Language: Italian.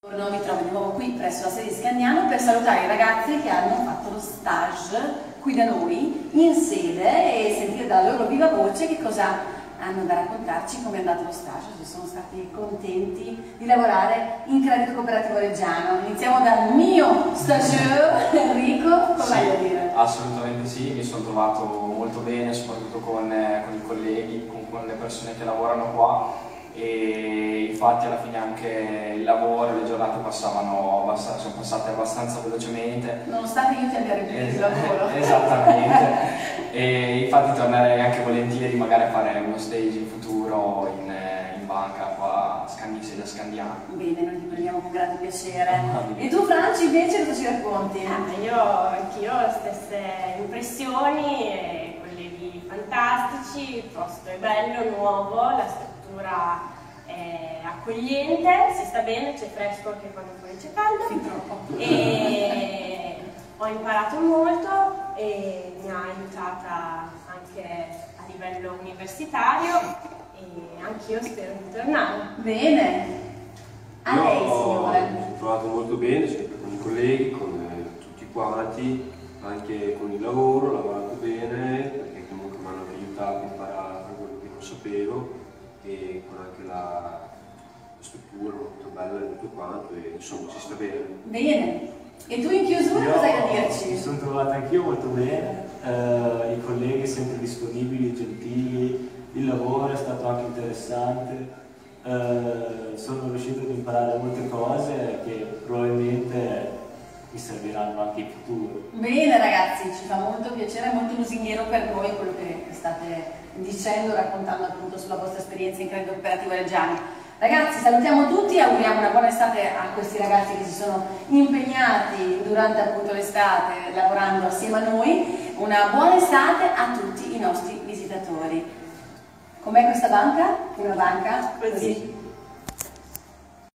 Mi trovo di nuovo qui presso la sede di Scandiano per salutare i ragazzi che hanno fatto lo stage qui da noi in sede e sentire dalla loro viva voce che cosa hanno da raccontarci, come è andato lo stage, se sono stati contenti di lavorare in Credito Cooperativo Reggiano. Iniziamo dal mio stagiaire Enrico, come hai da dire? Assolutamente sì, mi sono trovato molto bene, soprattutto con i colleghi, con le persone che lavorano qua, e infatti alla fine anche il lavoro e le giornate sono passate abbastanza velocemente. Nonostante io ti abbia ripreso il lavoro. Esattamente. E infatti tornerei anche volentieri magari a fare uno stage in futuro in banca qua a Scandiano. Bene, noi ti prendiamo con grande piacere. E tu Franci invece cosa ci racconti? Anch'io ho le stesse impressioni, colleghi fantastici, il posto è bello, nuovo, la struttura è accogliente, si sta bene, c'è fresco anche quando fuori c'è caldo. Fin troppo. E ho imparato molto e mi ha aiutata anche a livello universitario e anch'io spero di tornare. Bene. A lei signore. Mi sono trovato molto bene, sempre con i colleghi, con tutti quanti, anche con il lavoro, ho lavorato bene perché comunque mi hanno aiutato a imparare quello che non sapevo e con anche la struttura molto bella e tutto quanto e insomma si sta bene. Bene. E tu in chiusura cosa hai da dirci? Mi sono trovato anch'io molto bene, i colleghi sempre disponibili, gentili, il lavoro è stato anche interessante, sono riuscito ad imparare molte cose che probabilmente mi serviranno anche in futuro. Bene ragazzi, ci fa molto piacere, molto lusinghiero per noi quello che state dicendo, raccontando appunto sulla vostra esperienza in Credito Cooperativo Reggiano. Ragazzi, salutiamo tutti e auguriamo una buona estate a questi ragazzi che si sono impegnati durante appunto l'estate lavorando assieme a noi. Una buona estate a tutti i nostri visitatori. Com'è questa banca? Una banca Così.